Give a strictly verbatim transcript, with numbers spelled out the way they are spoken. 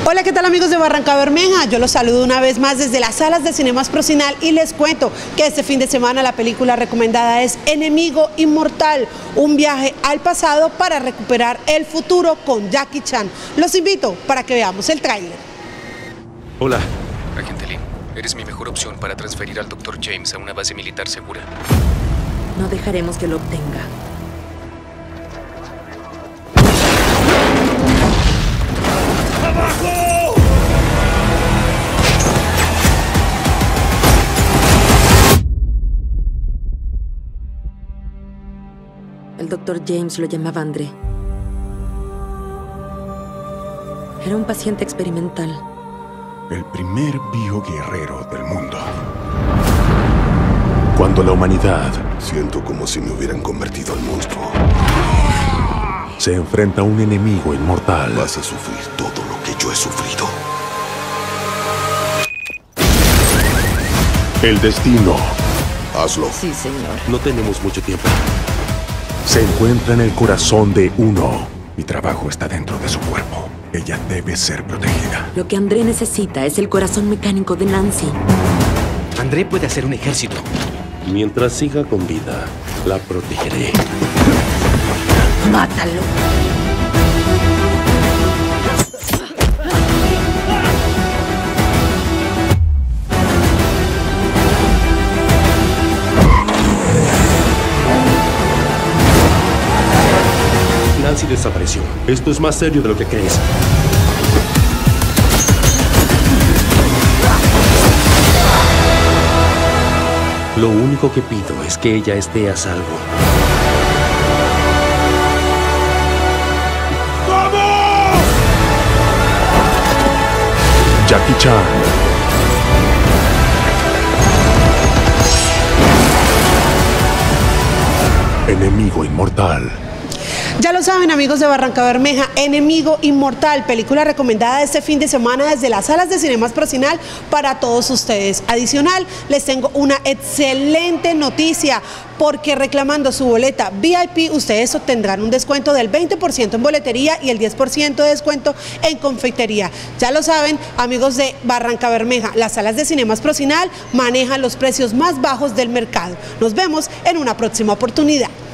Hola, ¿qué tal amigos de Barrancabermeja? Yo los saludo una vez más desde las salas de Cinemas Procinal y les cuento que este fin de semana la película recomendada es Enemigo Inmortal, un viaje al pasado para recuperar el futuro con Jackie Chan. Los invito para que veamos el tráiler. Hola. Agente Lin, eres mi mejor opción para transferir al doctor James a una base militar segura. No dejaremos que lo obtenga. ¡Abajo! El doctor James lo llamaba André. Era un paciente experimental. El primer bioguerrero del mundo. Cuando la humanidad siento como si me hubieran convertido en monstruo. Se enfrenta a un enemigo inmortal. Vas a sufrir todo lo que yo he sufrido. El destino. Hazlo. Sí, señor. No tenemos mucho tiempo. Se encuentra en el corazón de uno. Mi trabajo está dentro de su cuerpo. Ella debe ser protegida. Lo que André necesita es el corazón mecánico de Nancy. André puede hacer un ejército. Mientras siga con vida, la protegeré. ¡Mátalo! Nancy desapareció. Esto es más serio de lo que crees. Lo único que pido es que ella esté a salvo. ¡Vamos! Jackie Chan. Enemigo Inmortal. Ya lo saben amigos de Barrancabermeja, Enemigo Inmortal, película recomendada este fin de semana desde las salas de Cinemas Procinal para todos ustedes. Adicional, les tengo una excelente noticia, porque reclamando su boleta V I P, ustedes obtendrán un descuento del veinte por ciento en boletería y el diez por ciento de descuento en confitería. Ya lo saben, amigos de Barrancabermeja, las salas de Cinemas Procinal manejan los precios más bajos del mercado. Nos vemos en una próxima oportunidad.